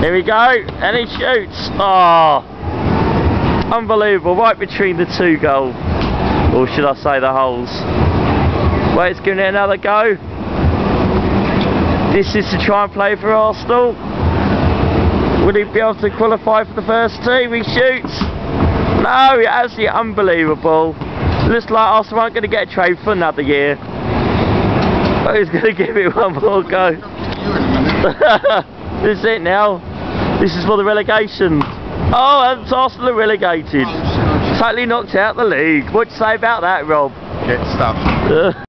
Here we go, and he shoots. Oh, unbelievable, right between the two goals. Or should I say the holes. Well, it's giving it another go. This is to try and play for Arsenal. Would he be able to qualify for the first team? He shoots. No, absolutely unbelievable. Looks like Arsenal aren't going to get a trade for another year. But he's going to give it one more go. This is it now. This is for the relegation. Oh, and Arsenal are relegated. Totally knocked out the league. What do you say about that, Rob? Get stuffed.